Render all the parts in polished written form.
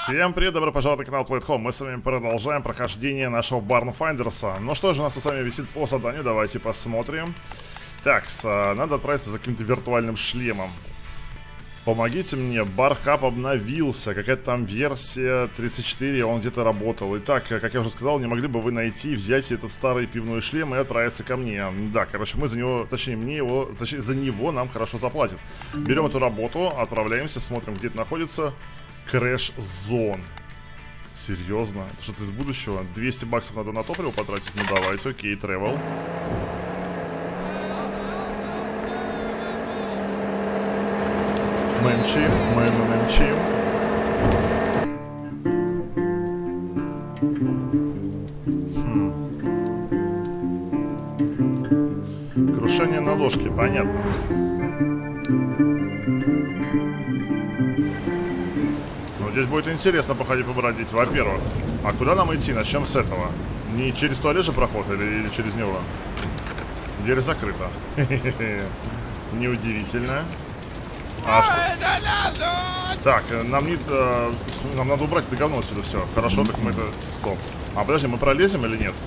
Всем привет, добро пожаловать на канал Playtime. Мы с вами продолжаем прохождение нашего Барнфайндерса. Ну что же у нас тут с вами висит по заданию, давайте посмотрим. Так, надо отправиться за каким-то виртуальным шлемом. Помогите мне, Бархаб обновился, какая-то там версия 34, он где-то работал. Итак, как я уже сказал, не могли бы вы найти, взять этот старый пивной шлем и отправиться ко мне. Да, короче, мы за него, точнее, за него нам хорошо заплатят. Берем эту работу, отправляемся, смотрим, где это находится. Crash Zone. Серьезно? Это что-то из будущего? 200 баксов надо на топливо потратить? Ну давайте, окей, travel. Мы мчим. Крушение на ложке, понятно. Ну, здесь будет интересно походить, побродить, во-первых. А куда нам идти? Начнем с этого. Не через туалет же проход или через него? Дверь закрыта. Неудивительно. А что? Так, нам надо убрать это говно отсюда, все. Хорошо, так мы это... Стоп. А, подожди, мы пролезем или нет?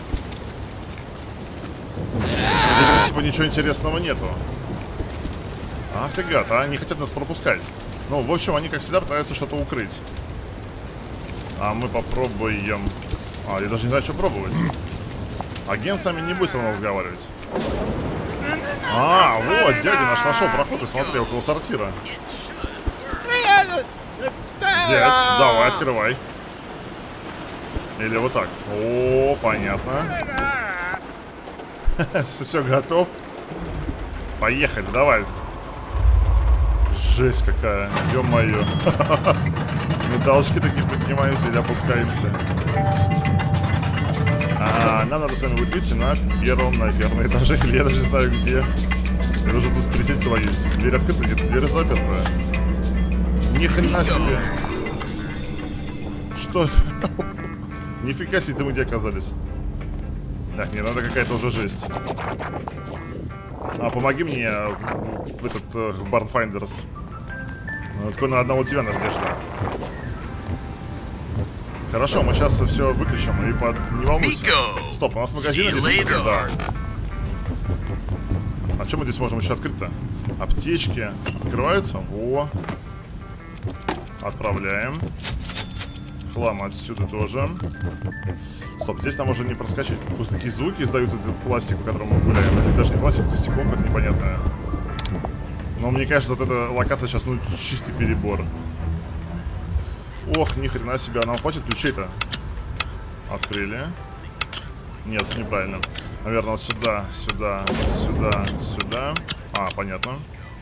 Здесь, типа, ничего интересного нету. Ах ты гад, а они хотят нас пропускать. Ну, в общем, они, как всегда, пытаются что-то укрыть. А мы попробуем... А, я даже не знаю, что пробовать. Агент с нами не будет со мной разговаривать. А, вот, дядя наш нашел проход, и смотри, около сортира. Дядь, давай, открывай. Или вот так. О, понятно. Все, готов. Поехали, давай. Жесть какая, ё-моё. Металлочки такие поднимаемся или опускаемся. Нам надо с вами будет выйти на первом, наверное, этаже, или я даже не знаю где. Я уже тут присесть боюсь. Дверь открыта, где-то дверь заперта. Ни хрена себе. Что это? Нифига себе, мы где оказались? Так, мне надо какая-то уже жесть. Помоги мне в этот Barnfinders. Только на одного тебя надежда. Хорошо, мы сейчас все выключим и не волнуйся. Стоп, у нас магазин здесь. Да. А что мы здесь можем еще открыть-то? Аптечки. Открываются? Во. Отправляем. Хлам отсюда тоже. Стоп, здесь нам уже не проскочить. Просто такие звуки издают этот пластик, по которому мы гуляем. Или даже не пластик, это стекло какое-то непонятное. Но мне кажется, вот эта локация сейчас, ну, чистый перебор. Ох, ни хрена себе, а нам хватит ключей-то? Открыли. Нет, неправильно. Наверное, вот сюда, сюда, сюда, сюда. А, понятно.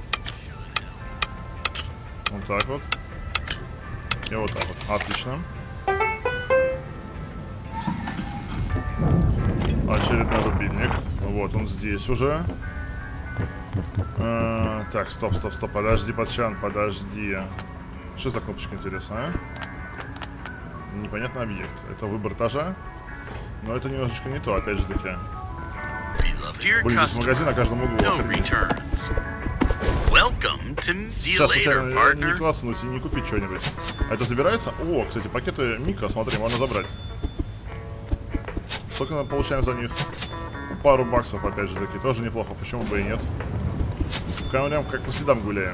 Вот так вот. И вот так вот. Отлично. Очередной рубильник. Вот он здесь уже. Так, стоп. Подожди, пацан, подожди. Что за кнопочка, интересно, а? Непонятный объект. Это выбор этажа. Но это немножечко не то, опять же таки. Блин, здесь магазин на каждом углу. Сейчас случайно не класснуть и не купить что-нибудь. А это забирается? О, кстати, пакеты Мика, смотри, можно забрать. Сколько мы получаем за них? Пару баксов, опять же таки. Тоже неплохо, почему бы и нет. Прям как по следам гуляем.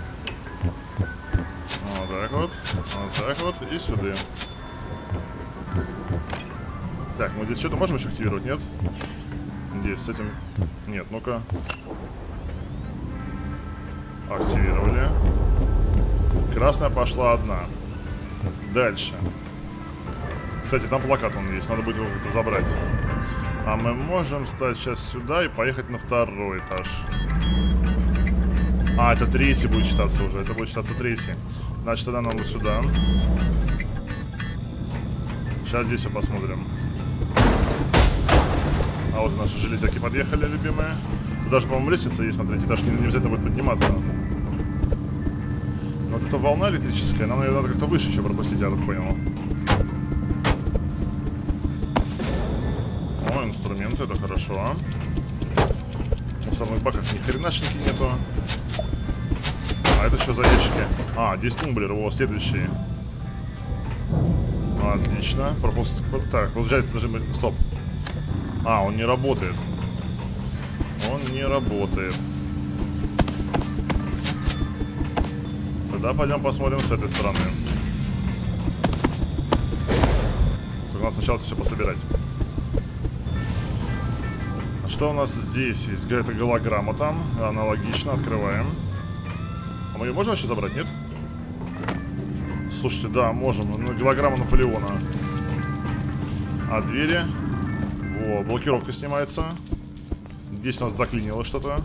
Вот так вот, и сюда. Так, мы здесь что-то можем еще активировать, нет? Здесь с этим... Нет, ну-ка. Активировали. Красная пошла одна. Дальше. Кстати, там плакат он есть, надо будет его это забрать. А мы можем встать сейчас сюда и поехать на второй этаж. А, это третий будет считаться уже, это будет считаться третий. Значит, тогда нам вот сюда. Сейчас здесь все посмотрим. А вот наши железяки подъехали, любимые. Тут даже, по-моему, лестница есть на третий этаж, не обязательно будет подниматься. Но вот эта волна электрическая, нам ее надо как-то выше еще пропустить, я так понял. О, инструменты, это хорошо. В мусорных баках ни хренашники нету. А это что за ящики? А, здесь тумблер, его следующие. Отлично. Пропуск. Так, получается нажим. Стоп. А, он не работает. Он не работает. Тогда пойдем посмотрим с этой стороны. Только надо сначала все пособирать. А что у нас здесь есть? Какая-то голограмма там. Аналогично. Открываем. А мы ее можем вообще забрать, нет? Слушайте, да, можем. Голограмма Наполеона. А двери? Во, блокировка снимается. Здесь у нас заклинило что-то.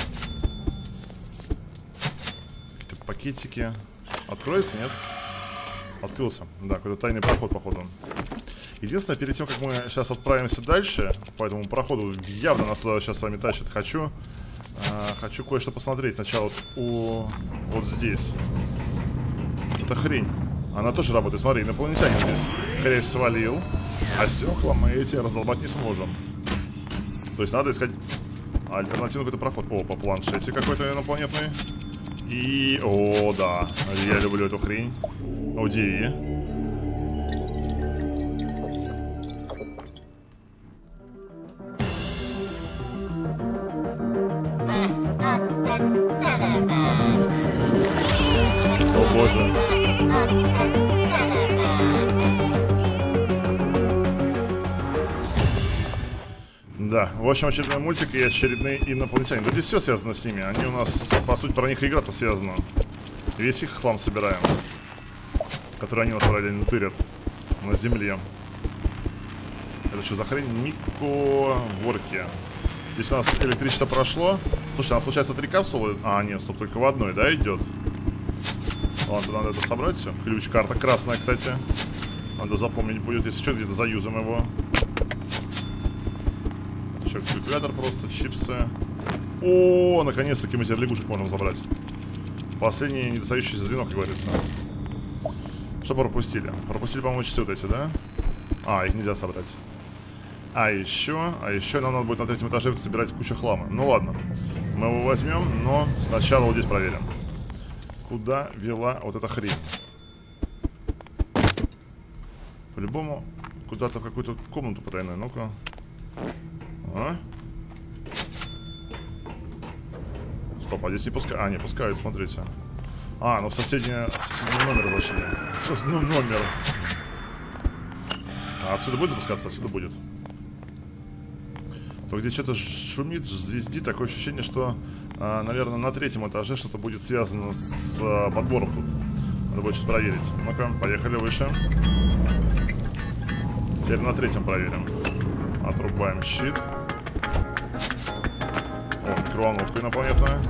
Какие-то пакетики. Откроется, нет? Открылся. Да, какой-то тайный проход, походу. Единственное, перед тем, как мы сейчас отправимся дальше, по этому проходу, явно нас туда сейчас с вами тащит. Хочу кое-что посмотреть сначала вот здесь. Это хрень. Она тоже работает. Смотри, инопланетянин здесь хрень свалил. А стекла мы эти раздолбать не сможем. То есть надо искать альтернативный какой-то проход. О, по планшете какой-то инопланетный. И... О, да. Я люблю эту хрень. Ауди. О, боже. Да, в общем, очередной мультик и очередные инопланетяне. Да здесь все связано с ними. Они у нас, по сути, про них игра-то связана. Весь их хлам собираем, который они параллельно тырят на земле. Это что за хрень? Нико Ворки. Здесь у нас электричество прошло. Слушай, у нас получается 3 капсулы. А, нет, стоп, только в одной, да, идет? Ладно, надо это собрать все. Ключ, карта красная, кстати. Надо запомнить будет, если что, где-то заюзаем его. Что, калькулятор просто, чипсы. О, наконец-таки мы теперь лягушек можем забрать. Последнее недостающее звено, как говорится. Что пропустили? Пропустили, по-моему, часы вот эти, да? А, их нельзя собрать. А еще нам надо будет на 3-м этаже собирать кучу хлама. Ну ладно, мы его возьмем, но сначала вот здесь проверим. Куда вела вот эта хрень? По-любому куда-то в какую-то комнату потайную. Ну-ка. А? Стоп, а здесь не пускают. А, не пускают, смотрите. А, ну в соседний номер зашли. Ну, номер. А отсюда будет запускаться? Отсюда будет. То здесь что-то шумит, звездит. Такое ощущение, что, наверное, на 3-м этаже что-то будет связано с подбором тут. Надо будет сейчас проверить. Ну-ка, поехали выше. Теперь на 3-м проверим. Отрубаем щит. О, микроволновка инопланетная.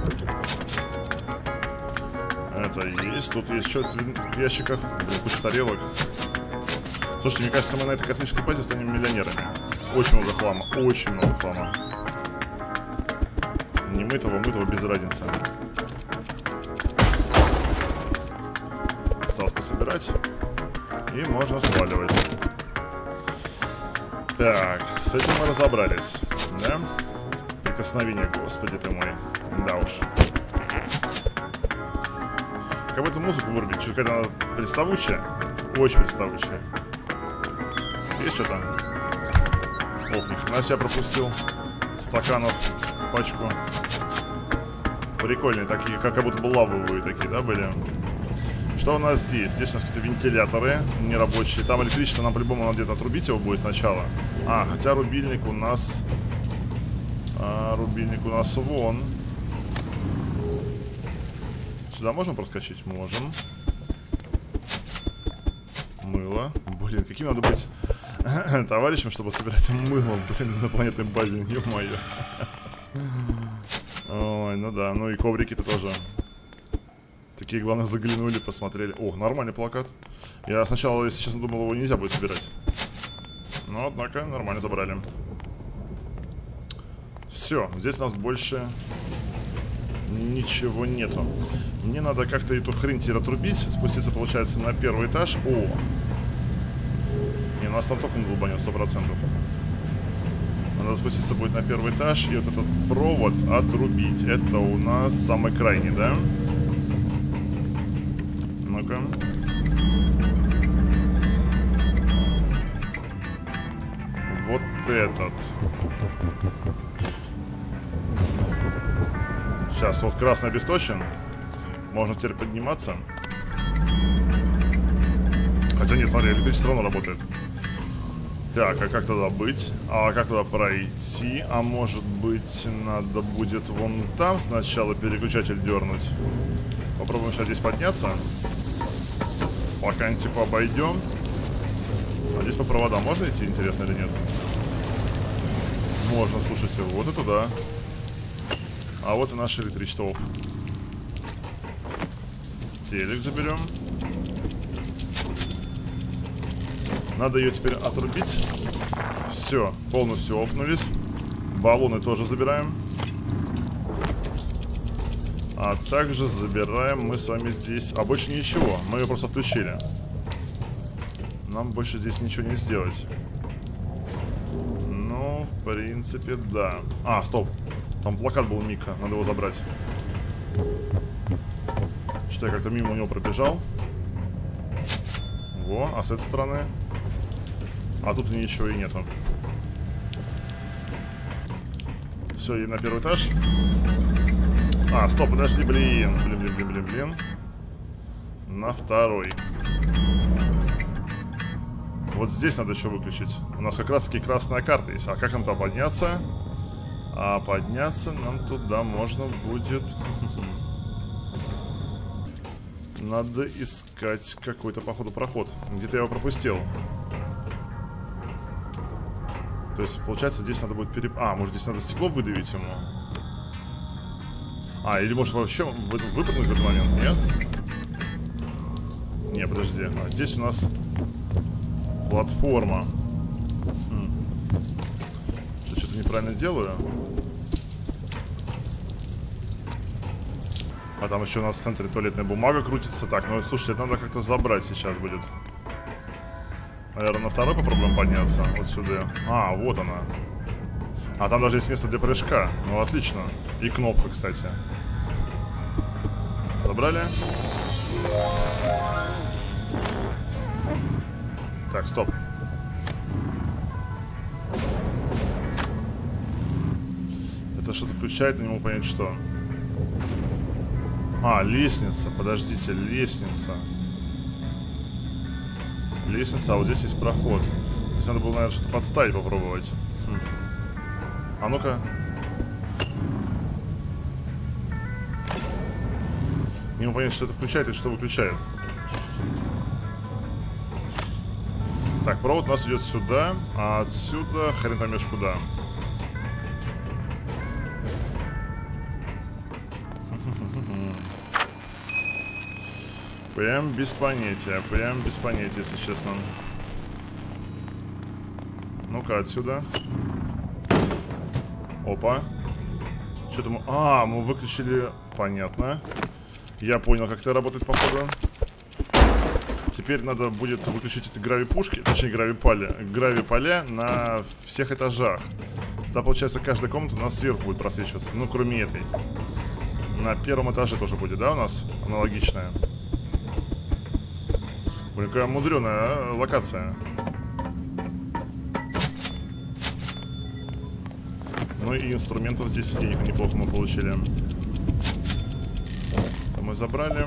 Это есть. Тут есть что-то в ящиках. Блин, куча тарелок. Слушайте, мне кажется, мы на этой космической базе станем миллионерами. Очень много хлама. Очень много хлама. Не мытого, без разницы. Осталось пособирать. И можно сваливать. Так, с этим мы разобрались. Да? Прикосновение, господи ты мой. Да уж. Как будто музыку вырубить. Что, какая-то она приставучая? Очень приставучая. Есть что там? Ох, ни хрена себя пропустил. Стаканов пачку. Прикольные такие, как будто бы лавовые такие, да, были? Что у нас здесь? Здесь у нас какие-то вентиляторы нерабочие. Там электричество, нам по-любому надо где-то отрубить его будет сначала. А, хотя рубильник у нас... рубильник у нас вон. Сюда можем проскочить? Можем. Мыло. Блин, каким надо быть товарищем, чтобы собирать мыло, блин, на планетной базе, ё-моё. Ой, ну да, ну и коврики-то тоже. Такие, главное, заглянули, посмотрели. О, нормальный плакат. Я сначала, если честно, думал, его нельзя будет собирать. Но, однако, нормально забрали. Все, здесь у нас больше ничего нету. Мне надо как-то эту хрень теперь отрубить. Спуститься, получается, на 1-й этаж. О! Не, у нас там током глубанет 100%. Надо спуститься будет на 1-й этаж и вот этот провод отрубить. Это у нас самый крайний, да? Ну-ка. этот. Сейчас, вот красный обесточен. Можно теперь подниматься. Хотя нет, смотри, электричество все равно работает. Так, а как тогда быть? А как тогда пройти? А может быть, надо будет вон там сначала переключатель дернуть? Попробуем сейчас здесь подняться. Пока типа обойдем. А здесь по проводам можно идти, интересно или нет? Можно, слушайте, вот и туда. А вот и наше электричество. Телек заберем. Надо ее теперь отрубить. Все, полностью офнулись. Баллоны тоже забираем. А также забираем мы с вами здесь. А больше ничего, мы ее просто отключили. Нам больше здесь ничего не сделать. Ну, в принципе, да. А, стоп. Там плакат был Мика, надо его забрать. Что-то я как-то мимо него пробежал. Во, а с этой стороны? А тут ничего и нету. Все, и на первый этаж. А, стоп, подожди, блин. На второй. Вот здесь надо еще выключить. У нас как раз таки красная карта есть. А как нам там подняться? А подняться нам туда можно будет... Надо искать какой-то, походу, проход. Где-то я его пропустил. То есть, получается, здесь надо будет А, может, здесь надо стекло выдавить ему? А, или может вообще выпрыгнуть в этот момент, нет? Не, подожди. А здесь у нас платформа. Что-то неправильно делаю. А там еще у нас в центре туалетная бумага крутится. Так, ну слушайте, это надо как-то забрать сейчас будет. Наверное, на второй попробуем подняться. Вот сюда. А, вот она. А там даже есть место для прыжка. Ну, отлично. И кнопка, кстати. Забрали. Так, стоп. Это что-то включает, но не могу понять, что. А, лестница. Подождите, лестница. Лестница, а вот здесь есть проход. Здесь надо было, наверное, что-то подставить, попробовать. А ну-ка. Не могу понять, что это включает и что выключает. Так, провод у нас идет сюда, а отсюда хрен поймешь куда. Прям без понятия, если честно. Ну-ка, отсюда. Опа. Что-то мы... А, мы выключили... Понятно. Я понял, как это работает, походу. Теперь надо будет выключить эти гравипушки, точнее гравиполя на всех этажах. Тогда, получается, каждая комната у нас сверху будет просвечиваться. Ну, кроме этой. На первом этаже тоже будет, да, у нас аналогичная. Блин, какая мудреная локация. Ну и инструментов здесь денег неплохо мы получили. Это мы забрали.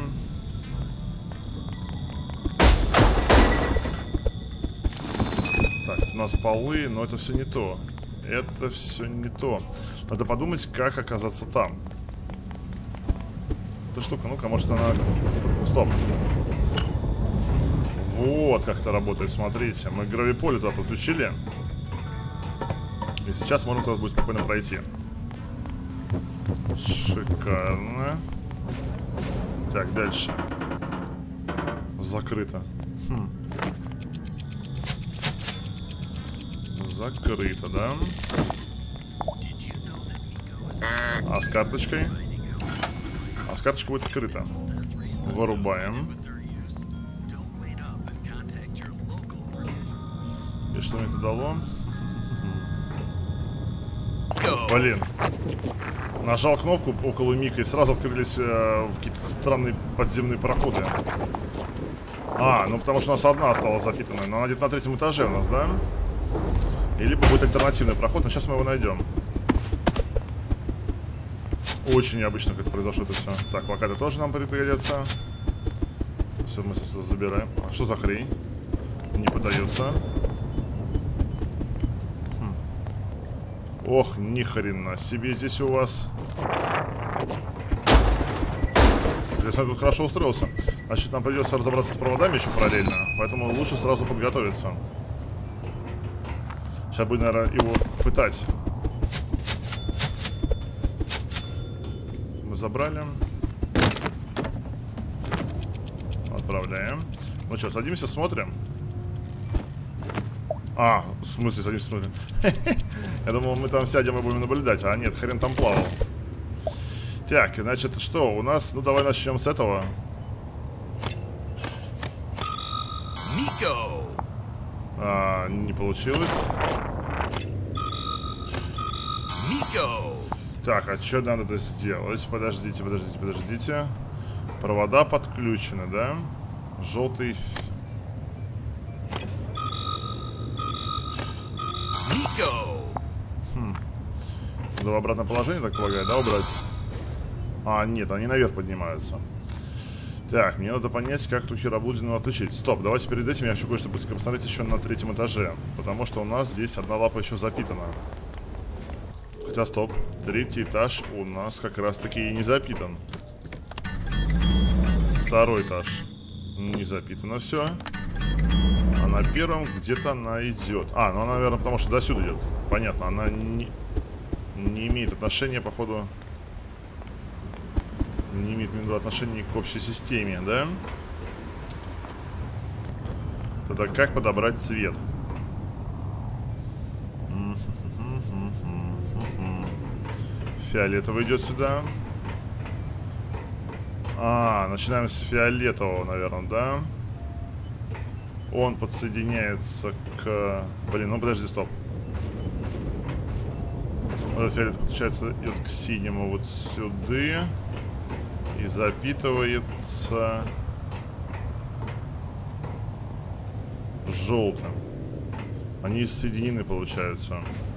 Так, у нас полы, но это все не то. Это все не то. Надо подумать, как оказаться там. Эта штука, ну-ка, может она... Стоп. Вот как это работает, смотрите. Мы гравиполе туда подключили. И сейчас можно туда будет спокойно пройти. Шикарно. Так, дальше. Закрыто. Закрыто, да? А с карточкой? А с карточкой будет открыто. Вырубаем. И что мне это дало? Блин. Нажал кнопку около Мика и сразу открылись какие-то странные подземные проходы. А, ну потому что у нас одна осталась запитанная. Но она где-то на третьем этаже у нас, да? либо будет альтернативный проход, но сейчас мы его найдем. Очень необычно, как это произошло это все. Так, плакаты тоже нам пригодятся. Все, мы сюда забираем. А что за хрень? Не подается. Ох, ни хрена себе здесь у вас. Интересно, я тут хорошо устроился. Значит, нам придется разобраться с проводами еще параллельно. Поэтому лучше сразу подготовиться. Сейчас будем, наверное, его пытать. Мы забрали. Отправляем. Ну что, садимся, смотрим. А, в смысле садимся, смотрим? Я думал, мы там сядем и будем наблюдать. А нет, хрен там плавал. Так, значит, что у нас? Ну, давай начнем с этого. Не получилось. Так, а что надо это сделать? Подождите. Провода подключены, да? Желтый. Надо в обратное положение, так полагаю, да, убрать? А, нет, они наверх поднимаются. Так, мне надо понять, как эту херобудину отключить. Стоп, давайте перед этим я хочу кое-что быстренько посмотреть еще на 3-м этаже. Потому что у нас здесь одна лапа еще запитана. Хотя, стоп, 3-й этаж у нас как раз-таки и не запитан. 2-й этаж не запитано все. А на 1-м где-то она идет. А, ну она, наверное, потому что до сюда идет. Понятно, она не имеет отношения, походу. Не имеет отношения к общей системе, да? Тогда как подобрать цвет? Фиолетовый идет сюда. А, начинаем с фиолетового, наверное, да? Он подсоединяется к... Блин, ну подожди, стоп. Вот фиолет подключается, идет к синему вот сюда. И запитывается желтым. Они соединены, получаются.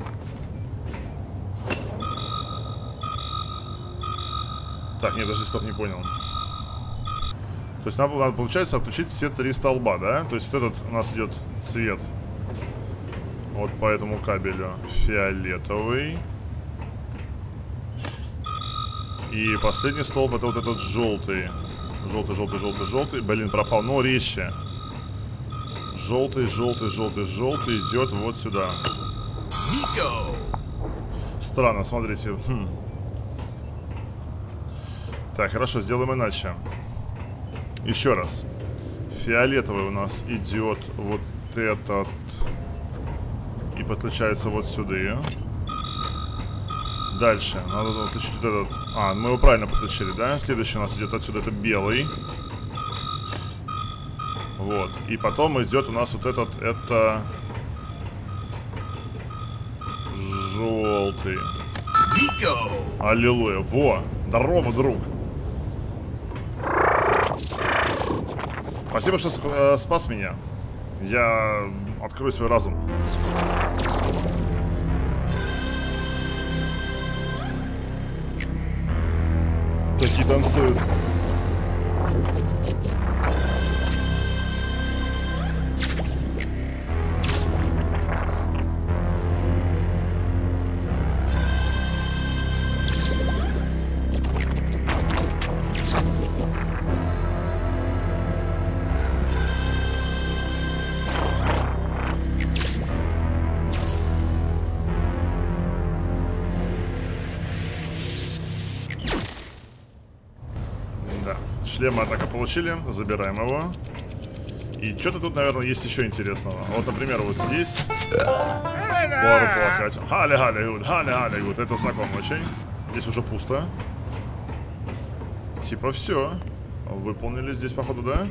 Так, нет, даже стоп, не понял. То есть надо, получается, отключить все 3 столба, да? То есть вот этот у нас идет цвет. Вот по этому кабелю фиолетовый. И последний столб это вот этот желтый. Желтый. Блин, пропал. Но резче. Желтый идет вот сюда. Странно, смотрите. Так, хорошо, сделаем иначе. Еще раз. Фиолетовый у нас идет вот этот. И подключается вот сюда. Дальше. Надо отключить вот этот. А, мы его правильно подключили, да? Следующий у нас идет отсюда, это белый. Вот. И потом идет у нас вот этот, это... желтый. Аллилуйя. Во! Здорово, друг! Спасибо, что спас меня. Я открою свой разум. Такие танцуют. Шлем мы так и получили, забираем его. И что-то тут, наверное, есть еще интересного. Вот, например, вот здесь пару плакать. Халя-халя-гуд, это знакомо очень. Здесь уже пусто. Типа все. Выполнили здесь, походу, да?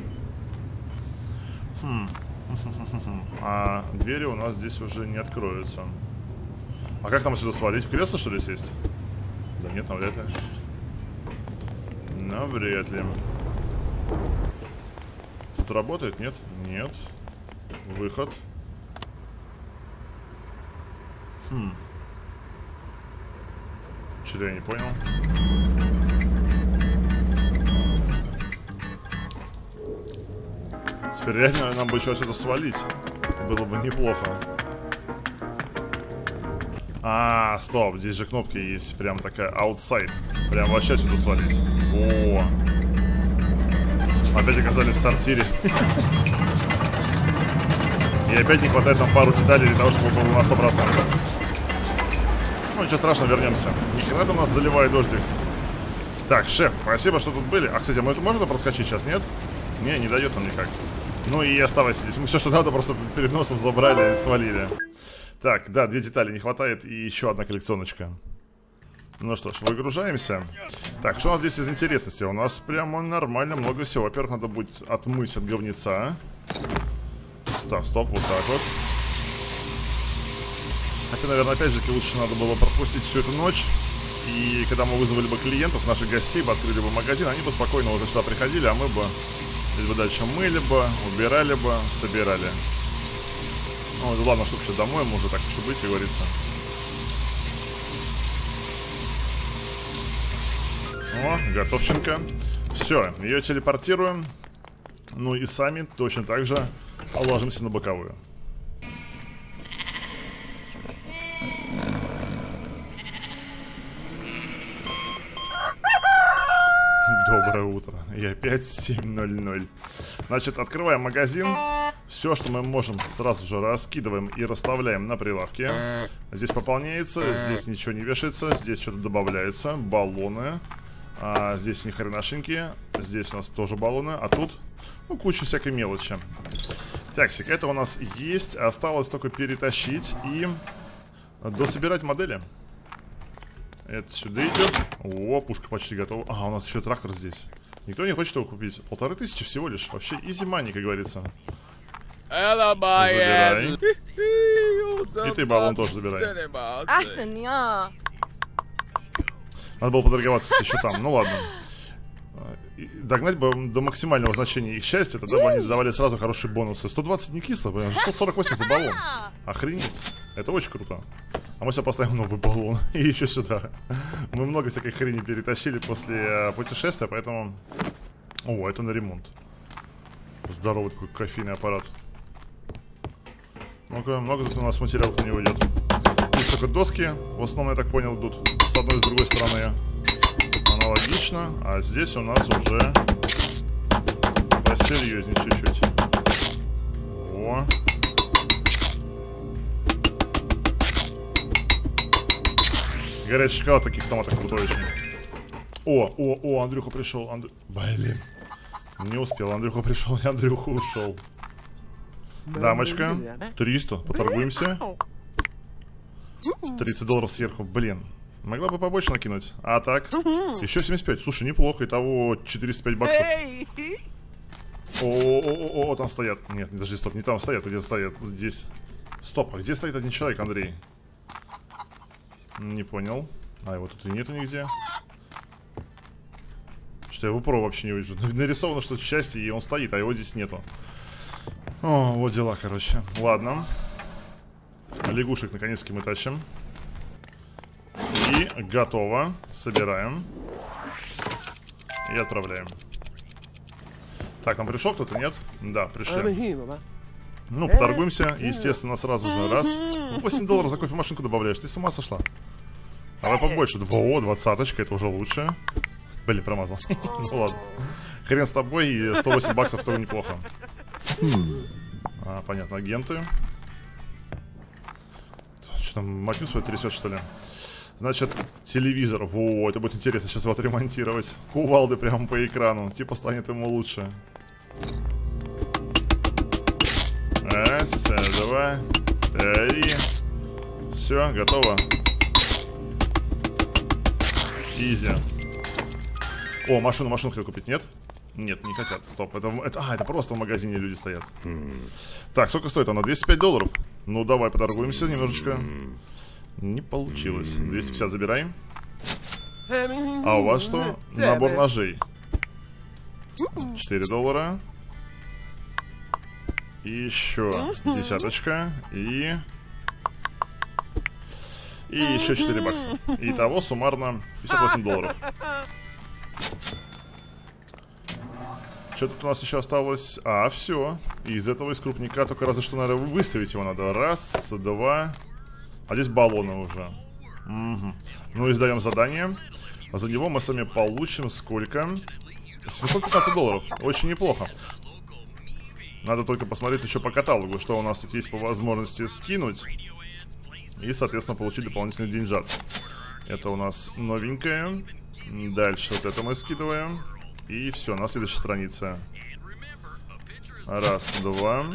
А двери у нас здесь уже не откроются. А как нам отсюда свалить? В кресло, что ли, сесть? Да нет, навряд ли. Навряд ли. Тут работает? Нет? Нет. Выход. Что-то я не понял. Теперь реально нам бы еще отсюда свалить. Было бы неплохо. А, стоп, здесь же кнопки есть. Прям такая outside. Прям вообще отсюда свалить. О. Опять оказались в сортире. И опять не хватает нам пару деталей для того, чтобы было на 100%. Ну ничего страшного, вернемся. Ни хрена там нас заливает дождик. Так, шеф, спасибо, что тут были. А, кстати, мы это можно проскочить сейчас, нет? Не дает нам никак. Ну и оставайся здесь. Мы все, что надо, просто перед носом забрали и свалили. Так, да, 2 детали не хватает. И еще одна коллекционочка. Ну что ж, выгружаемся. Так, что у нас здесь из интересности? У нас прямо нормально много всего. Во-первых, надо будет отмыть от говнеца. Так, стоп, вот так вот. Хотя, наверное, опять же таки лучше надо было пропустить всю эту ночь. И когда мы вызвали бы клиентов, наших гостей, бы открыли бы магазин, они бы спокойно уже сюда приходили, а мы бы здесь бы дальше мыли бы, убирали бы, собирали. Ну, ладно, что все домой, мы уже так уж и быть, как говорится. О, готовченко. Все, ее телепортируем. Ну и сами точно так же ложимся на боковую. Доброе утро. И опять 7:00. Значит, открываем магазин. Все, что мы можем, сразу же раскидываем и расставляем на прилавке. Здесь пополняется, здесь ничего не вешается, здесь что-то добавляется. Баллоны. Здесь ни хренашеньки. Здесь у нас тоже баллоны. А тут, ну, куча всякой мелочи. Таксик, это у нас есть. Осталось только перетащить и дособирать модели. Это сюда идет. О, пушка почти готова. А, у нас еще трактор здесь. Никто не хочет его купить. 1500 всего лишь. Вообще easy money, как говорится. Забирай. И ты баллон тоже забирай. Надо было поторговаться, кстати, еще там. Ну ладно. Догнать бы до максимального значения их счастья, тогда бы они давали сразу хорошие бонусы. 120 не кисло, 148 за баллон. Охренеть. Это очень круто. А мы все поставим новый баллон. И еще сюда. Мы много всякой хрени перетащили после путешествия, поэтому... О, это на ремонт. Здоровый такой кофейный аппарат. Ну-ка, много тут у нас материалов на него идет. Здесь только доски. В основном, я так понял, идут с одной и с другой стороны. Аналогично. А здесь у нас уже посерьезнее чуть-чуть. О. Горячий шоколад таких томатов крутой очень. О, Андрюха пришел. Блин. Не успел, Андрюха пришел, и Андрюха ушел. Дамочка, 300, поторгуемся. $30 сверху, блин. Могла бы побольше накинуть. А так, еще 75, слушай, неплохо. Итого 405 баксов. О, там стоят. Нет, подожди, стоп, не там стоят, где стоят, здесь. Стоп, а где стоит один человек, Андрей? Не понял. А его тут и нету нигде. Что я его про вообще не вижу. Нарисовано что-то счастье, и он стоит, а его здесь нету. О, вот дела, короче. Ладно. Лягушек наконец-таки мы тащим. И готово. Собираем. И отправляем. Так, нам пришел кто-то, нет? Да, пришли. Ну, поторгуемся. Естественно, сразу же раз. $8 за кофемашинку добавляешь. Ты с ума сошла? Давай побольше. О, 20-очка, это уже лучше. Блин, промазал. Ну ладно. Хрен с тобой, и 108 баксов тоже неплохо. Понятно, агенты. Что там, матью свою трясет, что ли? Значит, телевизор. Во, это будет интересно сейчас его отремонтировать. Кувалды прямо по экрану. Типа станет ему лучше. Раз, два, три. Все, готово. Изи. О, машину хотят купить, нет? Нет, не хотят, стоп, это просто в магазине люди стоят. Так, сколько стоит она? $205. Ну, давай поторгуемся немножечко. Не получилось. 250 забираем. А у вас что? Набор ножей. $4. И еще десяточка. И... И еще 4 бакса. Итого суммарно 58 долларов. Что тут у нас еще осталось? А, все. Из этого из крупника только разве что надо выставить его надо. Раз, два. А здесь баллоны уже. Угу. Ну, издаем задание. За него мы с вами получим сколько? 715 долларов. Очень неплохо. Надо только посмотреть еще по каталогу, что у нас тут есть по возможности скинуть. И, соответственно, получить дополнительный деньжат. Это у нас новенькое. Дальше вот это мы скидываем. И все, на следующей странице. Раз, два.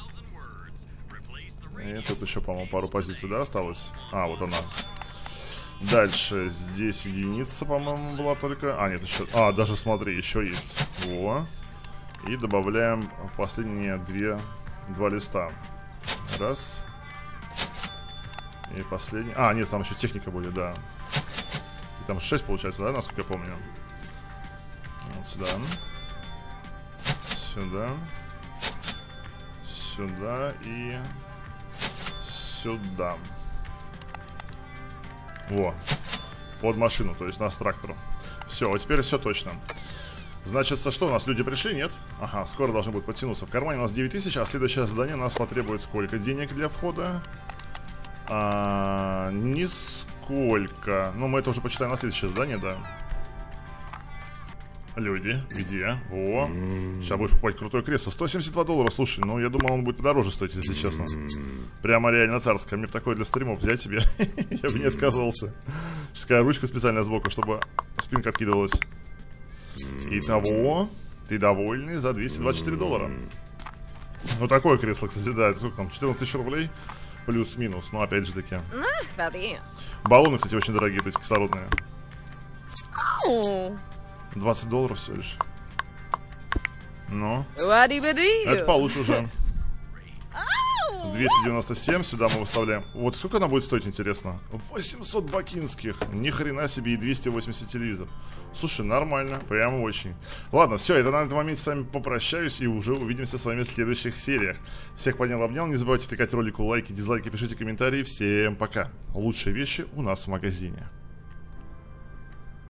И тут еще, по-моему, пару позиций, да, осталось? А, вот она. Дальше здесь единица, по-моему, была только. А, нет, еще. А, даже смотри, еще есть. Во. И добавляем последние два листа. Раз. И последний. А, нет, там еще техника будет, да. И там 6 получается, да, насколько я помню. Вот сюда. Сюда. Сюда и сюда. Во. Под машину, то есть у нас трактор. Все, вот теперь все точно. Значит, что у нас? Люди пришли, нет? Ага, скоро должны будут подтянуться. В кармане у нас 9000, а следующее задание у нас потребует сколько денег для входа? Нисколько. Ну, мы это уже почитаем на следующее задание, да. Люди, где? О, сейчас будешь покупать крутое кресло. 172 доллара, слушай, ну я думал, он будет подороже стоить, если честно. Прямо реально царское. Мне бы такое для стримов взять себе. Я бы не отказывался. Такая ручка специальная сбоку, чтобы спинка откидывалась. Итого, ты довольный за 224 доллара. Ну такое кресло, кстати, да, сколько там, 14 тысяч рублей. Плюс-минус, но опять же таки. Баллоны, кстати, очень дорогие, то есть кислородные. 20 долларов всего лишь. Ну, это получше уже. 297, сюда мы выставляем. Вот сколько она будет стоить, интересно? 800 бакинских. Ни хрена себе, и 280 телевизор. Слушай, нормально, прямо очень. Ладно, все, я на этом моменте с вами попрощаюсь. И уже увидимся с вами в следующих сериях. Всех поднял, обнял. Не забывайте тыкать ролику лайки, дизлайки, пишите комментарии. Всем пока. Лучшие вещи у нас в магазине.